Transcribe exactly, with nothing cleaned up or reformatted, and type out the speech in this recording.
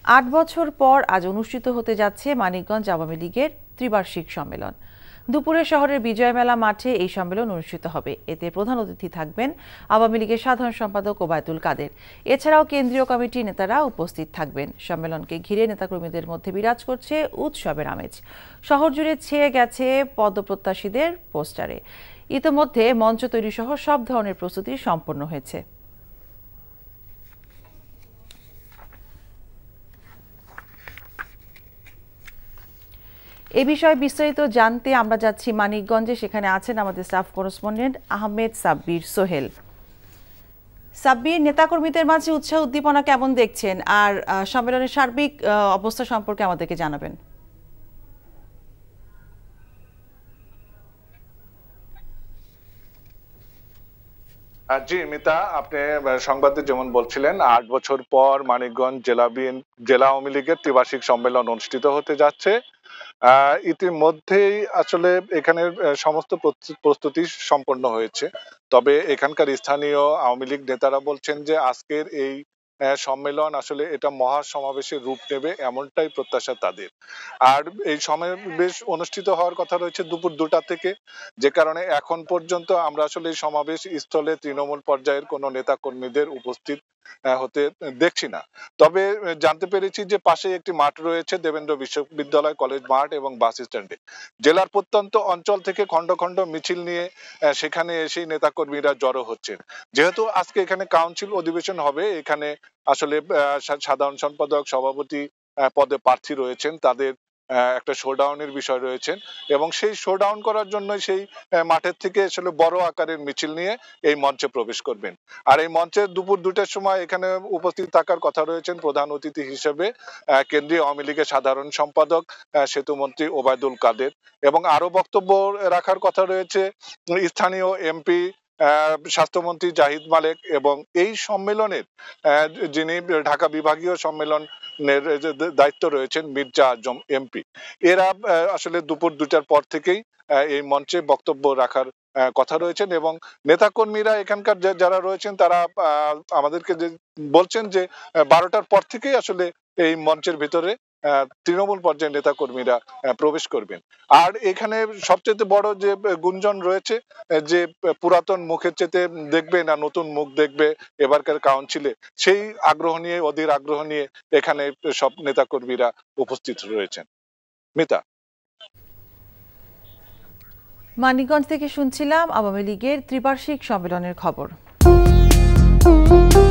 আট বছর পর আজ অনুষ্ঠিত হতে যাচ্ছে মানিকগঞ্জ আওয়ামী লীগের ত্রিবার্ষিক সম্মেলন। দুপুরে শহরের বিজয় মেলা মাঠে এই সম্মেলন অনুষ্ঠিত হবে। এতে প্রধান অতিথি থাকবেন আওয়ামী লীগের সাধারণ সম্পাদক ওবায়দুল কাদের। এছাড়াও কেন্দ্রীয় কমিটির নেতারা উপস্থিত থাকবেন। সম্মেলনকে ঘিরে নেতাকর্মীদের মধ্যে বিরাজ করছে উৎসবের আমেজ। শহর জুড়ে ছেয়ে গেছে পদপ্রত্যাশীদের পোস্টারে। ইতোমধ্যে মঞ্চ তৈরি সহ সব ধরনের প্রস্তুতি সম্পন্ন হয়েছে। এ বিষয়ে বিস্তারিত জানতে আমরা যাচ্ছি মানিকগঞ্জে। সেখানে আছেন আমাদের স্টাফ করেসপন্ডেন্ট আহমেদ সাব্বির সোহেল। সাব্বির, নেতাকর্মীদের মাঝে উৎসাহ উদ্দীপনা কেমন দেখছেন, আর সম্মেলনের সার্বিক অবস্থা সম্পর্কে আমাদেরকে জানাবেন। জি মিতা, আপনি সংবাদে যেমন বলছিলেন, আট বছর পর মানিকগঞ্জ জেলা জেলা আওয়ামী লীগের ত্রিবার্ষিক সম্মেলন অনুষ্ঠিত হতে যাচ্ছে। আহ ইতিমধ্যেই আসলে এখানে সমস্ত প্রস্তুতি সম্পন্ন হয়েছে। তবে এখানকার স্থানীয় আওয়ামী লীগ নেতারা বলছেন যে আজকের এই সম্মেলন আসলে এটা মহা সমাবেশের রূপ নেবে, এমনটাই প্রত্যাশা তাদের। আর এই সমাবেশ অনুষ্ঠিত হওয়ার কথা রয়েছে দুপুর দুটা থেকে, যে কারণে এখন পর্যন্ত আমরা আসলে এই সমাবেশ স্থলে তৃণমূল পর্যায়ের কোনো নেতা কর্মীদের উপস্থিত হতে দেখছি না। তবে জানতে পেরেছি যে পাশে একটি মাঠ রয়েছে, দেবেন্দ্র বিশ্ববিদ্যালয় কলেজ মাঠ এবং বাস স্ট্যান্ডে। জেলার প্রত্যন্ত অঞ্চল থেকে খন্ড খন্ড মিছিল নিয়ে সেখানে এসে নেতা কর্মীরা জড়ো হচ্ছেন। যেহেতু আজকে এখানে কাউন্সিল অধিবেশন হবে, এখানে আসলে সাধারণ সম্পাদক সভাপতি পদে প্রার্থী রয়েছেন, তাদের একটা শোডাউনের বিষয় রয়েছে এবং সেই শোডাউন করার জন্য সেই মাঠের থেকে আসলে বড় আকারের মিছিল নিয়ে এই মঞ্চে প্রবেশ করবেন। আর এই মঞ্চে দুপুর দুটার সময় এখানে উপস্থিত থাকার কথা রয়েছেন প্রধান অতিথি হিসেবে কেন্দ্রীয় আওয়ামী লীগের সাধারণ সম্পাদক সেতুমন্ত্রী ওবায়দুল কাদের, এবং আরো বক্তব্য রাখার কথা রয়েছে স্থানীয় এমপি স্বাস্থ্যমন্ত্রী জাহিদ মালেক এবং এই সম্মেলনের যিনি ঢাকা বিভাগীয় সম্মেলনের দায়িত্ব রয়েছেন মির্জা আজম এমপি। এরা আসলে দুপুর দুটার পর থেকেই এই মঞ্চে বক্তব্য রাখার কথা রয়েছেন এবং নেতাকর্মীরা এখানকার যারা রয়েছেন তারা আমাদেরকে যে বলছেন যে বারোটার পর থেকেই আসলে এই মঞ্চের ভিতরে তৃণমূল পর্যায়ের নেতা কর্মীরা প্রবেশ করবেন। আর এখানে সবচেয়ে বড় যে গুঞ্জন রয়েছে যে পুরাতন মুখের চেয়ে দেখবে না নতুন মুখ দেখবে এবারকার কাউন্সিলে, সেই আগ্রহ নিয়ে অধীর আগ্রহ নিয়ে এখানে সব নেতা কর্মীরা উপস্থিত রয়েছেন। মিতা, মানিকগঞ্জ থেকে শুনছিলাম আওয়ামী লীগের ত্রিবার্ষিক সম্মেলনের খবর।